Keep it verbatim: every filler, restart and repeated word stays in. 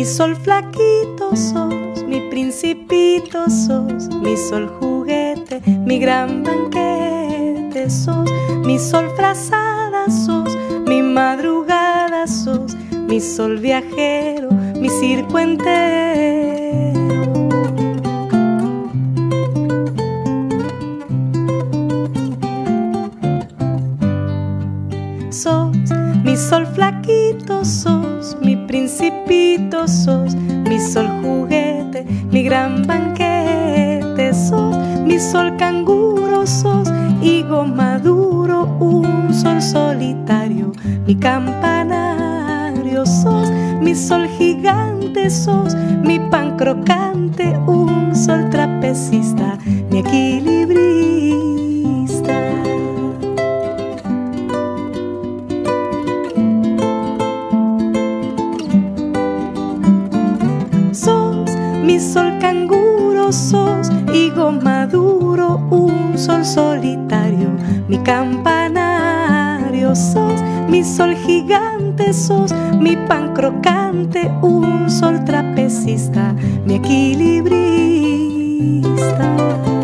sol flaquito sos, mi principito sos, mi sol juguete, mi gran banquete sos, mi sol frazada sos, mi madrugada sos, mi sol viajero, mi circo entero. Sos mi sol flaquito sos, mi principito sos, mi sol juguete, mi gran banquete sos, mi sol canguro sos, higo maduro, un sol solitario, mi campanario sos, mi sol gigante sos, mi pan crocante, un sol trapecista, mi equilibrista. Mi sol canguro sos, higo maduro, un sol solitario, mi campanario sos, mi sol gigante sos, mi pan crocante, un sol trapecista, mi equilibrista.